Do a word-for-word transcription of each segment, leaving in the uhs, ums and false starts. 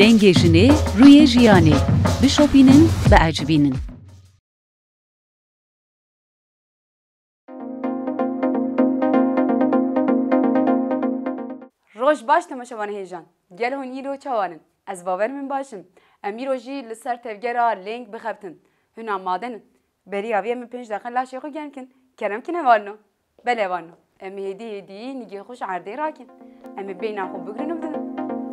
دنگشنه روی جیانه بشوپینن به عجبینن. روش باش تماشاوان هیجان گل هونی رو چوانن از باور من باشم امی روجی لسر تفجرا لینک بخبتن هنا مادن بری آبی من پنج دقیقه لاشه خو گن کن کرم کنه وانو بله وانو امی هدی هدی نگی خوش عرضه راکن امی بینا خوب بگرن بدن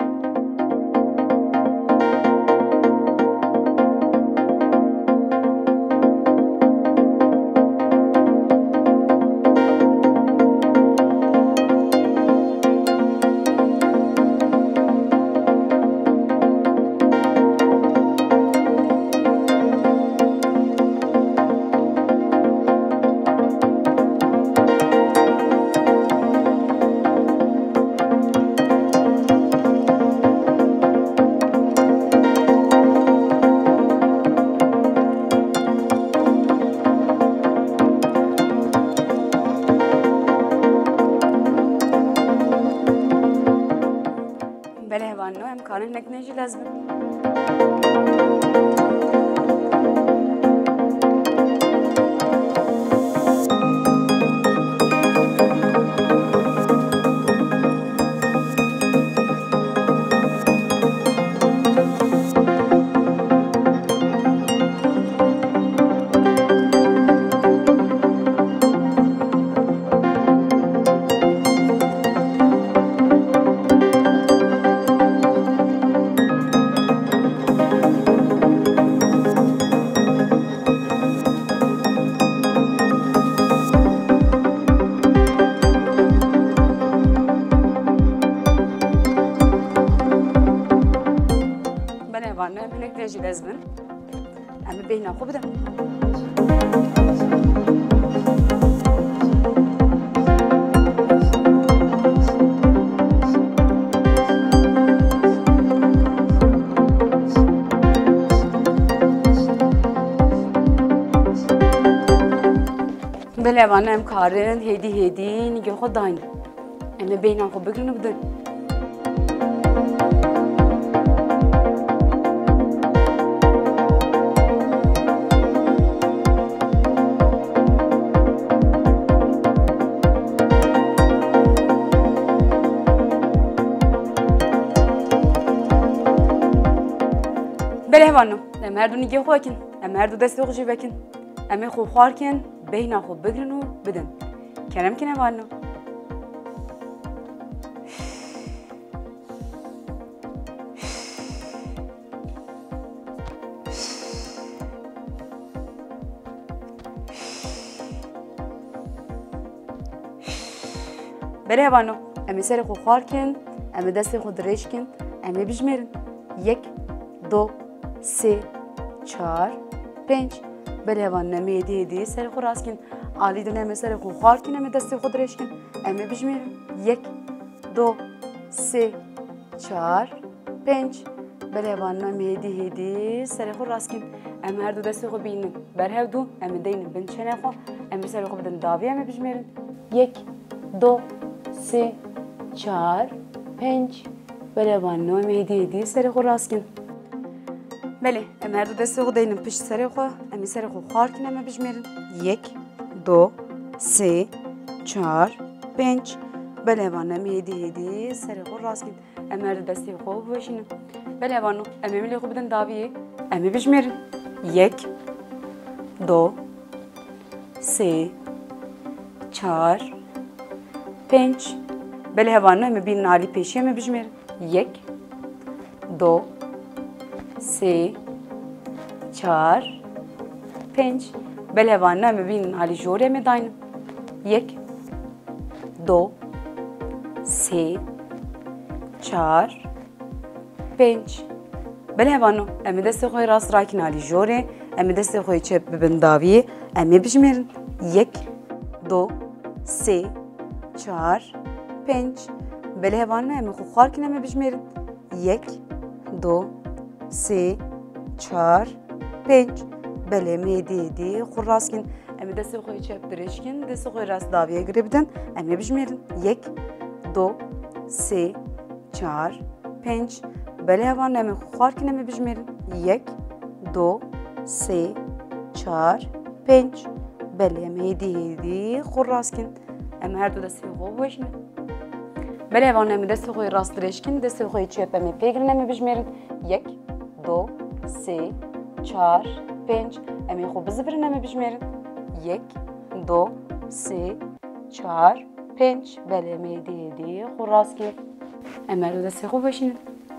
کارن نکنیجی لازم. نکنیجی لازم. اما بهنا خوب ده. بله وانه ام کارن هدی هدی نگه خود داین. اما بهنا خوب بگیرن بدن. بله وانو امردو نگه خواه کن امردو دست خوشی بکن امی خوب خوار کن بهنا خوب بگرن و بدن کرم کنه وانو بله وانو امی سر خوب خوار کن امی دست خود ریش کن امی بجمرن یک دو سه چهار پنج بله وان نمی دی دی سر خود راست کن عالی دنیا می سر خود خار کن امی دست خود ریش کن امی بجمیر یک دو سه چهار پنج بله وان نمی دی دی سر خود راست کن امی هر دو دست خود بینن بره دو امی دینن بنچنه خو امی سر خود بدن داوی امی بجمیرن یک دو سه چهار پنج بله وان نمی دی دی سر خود راست کن بله ام هر دو دست خود دینم پشت سر خو امی سر خو خار کنم ام بجمیرن یک دو سه چهار پنج بله وان امی هدی هدی سر خو راست کن ام هر دو دستی خو باشینم بله وانو امی ملی خو بدن داویه امی بجمیرن یک دو سه چهار پنج بله وانو امی بین عالی پیشی امی بجمیرن یک دو سه چهار پنج بله وانه میبین حالی جوره میداینم یک دو سه چهار پنج بله وانو امی دست خوی راست راکن حالی جوره امی دست خوی چپ ببنداویه امی بجمیرن یک دو سه چهار پنج بله وانه امی خو خار کن امی بجمیرن یک دو سه چهار پنج بله می دی دی خور راست کن امی دست خوی چپ درش کن دست خوی راست داویه گری بدن امی بجمیرن یک دو سه چهار پنج بله هوان نمی خوار که نمی بجمیرن یک دو سه چهار پنج بله امی هیدی هیدی خور راست کن اما هر دو دستی خوب باشین بله هوان نمی دست خوی راست درش کن دست خوی چپ امی پیگر نمی بجمیرن یک دو سه چهار پنج امی خوب بزبر نمی بجمیرن یک دو سه چهار پنج بله امی هیدی هیدی خور راست کن اما هر دو دستی خوب باشین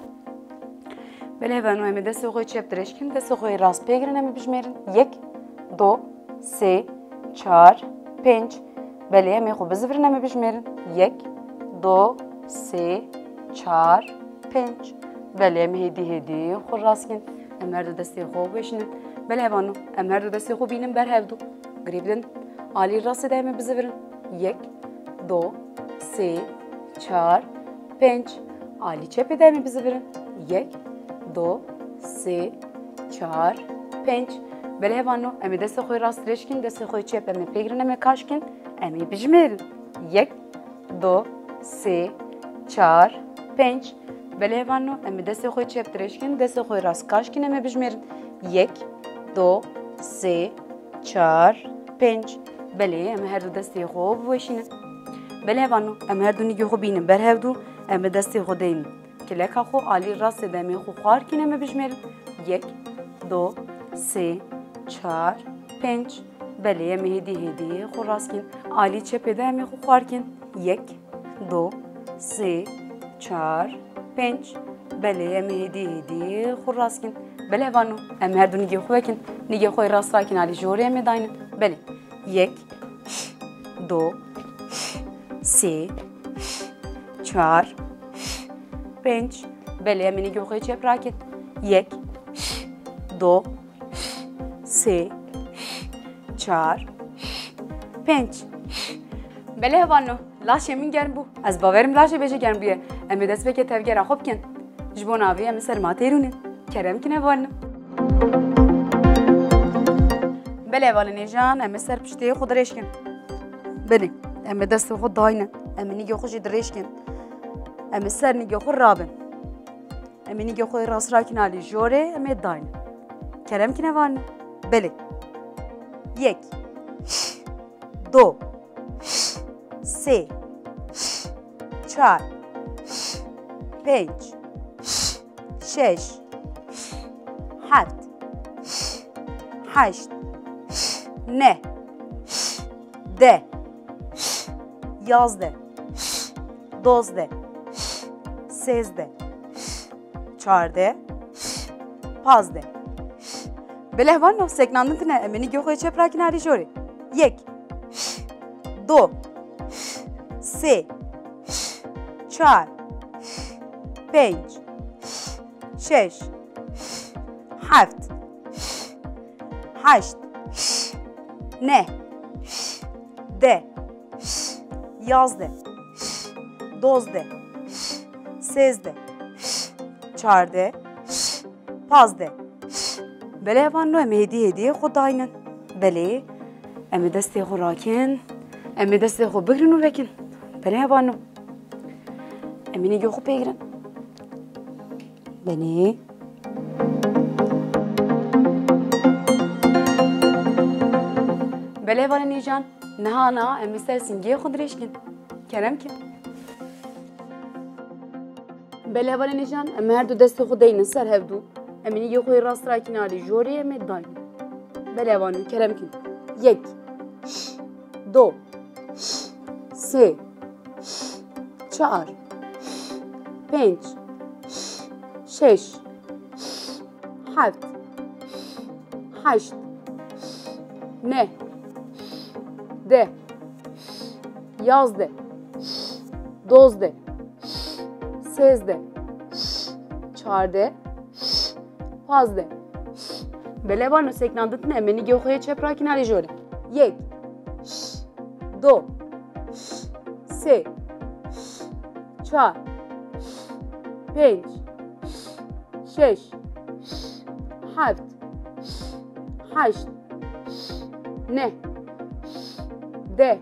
بله هوانو امی دست خوی چپ درش کن دست خوی راست پیگر نمی بجمیرن یک دو سه چهار پنج بله امی خوب بزبر نمی بجمیرن یک دو سه چهار پنج بله امی هیدی هیدی خور راست کن اما هر دو دستی خوب باشین بله هوانو اما هر دو دستی خوب بینم بر هفدو گریبدن عالی راست ده امی بزبرن یک دو سه چهار پنج عالی چپ ده امی بزبرن یک دو سه چهار پنج بله هوانو امی دست خوی راست درش کن دست خوی چپ امی پیگرن امی کاش کن امی بجمیرن یک دو سه چهار پنج بله هوانو امی دست خوی چپ درش کن دست خوی راست کاش کن امی بجمیرن یک دو سه چهار پنج بله امی هر دو دستی خوب باشین بله هوانو امی هر دو نیگه خوب بینم بر هفدو امی دستی خود این کلک خو عالی راست دمی خو خوار کنه امی بجمیرن یک دو سه چهار پنج بله امی هیدی هیدی خو راست کن عالی چپ ده امی خو خوار کن یک دو سه چهار پنج بله امی هیدی هیدی خو راست کن بله هوانو امی هر دو نیگه خو بکن نیگه خوی راست راکن عالی جوری امی داینن بله یک دو سه چهار پنج بله امی نیگه خوی چپ راکن یک دو سه چهار پنج بله هوانو لاشه من گرم بو از باورم لاشه بشه گرم بیه امی دست بکه تفگره خوب کن جبون آوی امی سرما تیرونه کرم کنه هوانو بله هوانو نیجان امی سر پشتی خود ریش کن بله امی دست خود داینه امی نیگه خوشی دریش کن امی سر نیگه خود رابن امی نیگه خود راست راکن علی جوره امی داینه کرم کنه هوانو بله یک دو سه چهار پنج شش هفت هشت نه ده یازده دوزده سیزده چهارده پانزده بله هوانو سکناندن تنه امینی گو خوی چپ راکن علی جوری یک دو سه چهار پنج شش هفت هشت نه ده یازده دوزده سیزده چهارده پانزده بله هوانو امی هیدی هیدی خود داینن بله امی دستی خود راکن امی دستی خود بگرن و بکن بله هوانو امی نیگه خود بگرن بله بله هوانو نیجان نه نه امی سر سنگی خود ریش کن کرم کن بله هوانو نیجان امی هر دو دستی خود داینن سر هفدو امینی یه خوی راست راکن علی جوری امی داین بله هوانو کرم کن یک دو سه چهار پنج شش هفت هشت نه ده یازده دوزده سیزده چهارده پانزده بله هوانو سکناندتن امینی گه خوی چپ راکن علی جوری یک دو سه چهار پنج شش هفت هشت نه ده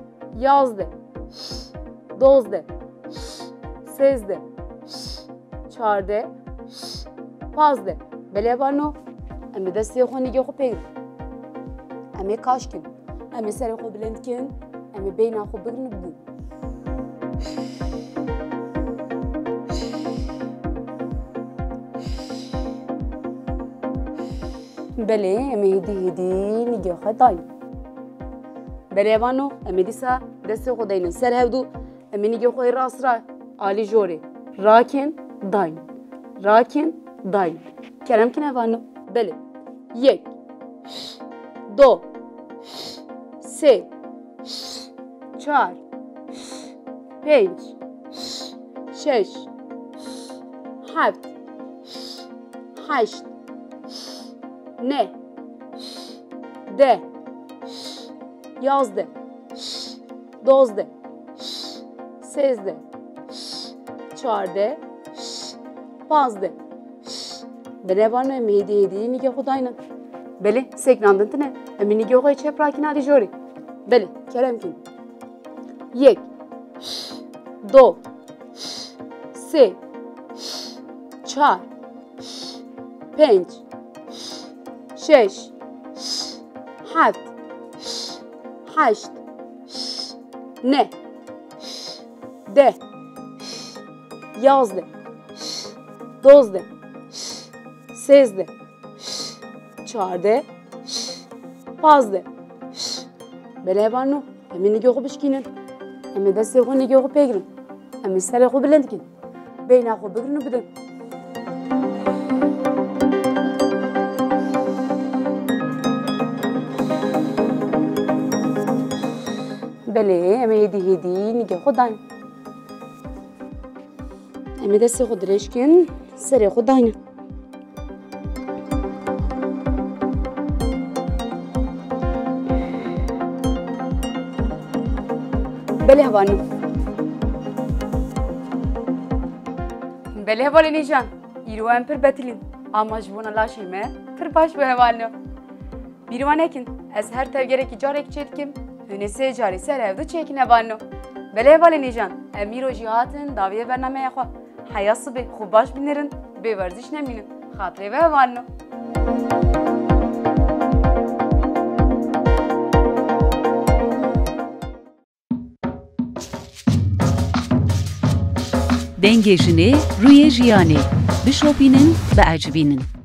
یازده دوزده سیزده çarde, pazde. Bele vano, emi desti xo nige xo pegir. Emi kaşkin, emi seri xo bilendkin, emi beyna xo bigrin bu. Bele emi hedi hedi nige xo dayn. Bele vano, emi disa desti xo daynin ser hevdu, emi nige xo rasra ali jore. Rakin dayn. Rakin dayn. Kerem ki ne vano? Bele. Yek. Do. Se. Çar. Penç. Şeş. Heft. Haşt. Ne. De. Yazde. Dozde. Sezde. Çarde. Pazde. Bele vano emi hedi hedi nige xo daynin. Bele sekrandın tine. Emi nige xo çeprakin ali jori. Bele kerem kin. Yek. Do. Se. Çar. Penç. Şeş. Heft. Haşt. Ne. De. Yazde. Dozde. Sezde. Çarde. Pazde. Bele vano emi nige xo bişkinin. Emi desti xo nige xo pegirin. Emi seri xo bilendkin. Beyna xo bigrin bidin. Bele emi hedi hedi nige xo dayn. Emi desti xo direşkin, seri xo daynin. Bele vano. Bele vali nijan. İru em pir betilin. Ama jibuna laşime pir baş be vano. Birvan ekin. Ez her tevgereki carek çetkim. Hünese cari ser evde çekine vano. Bele vali nijan. Emiro jihatın daviye bernameye xo. Hayası be xubaş binirin. Be verziş neminin. Xatre ve vano. Dengejini, ruye jiyane. Bişopinin ve acibinin.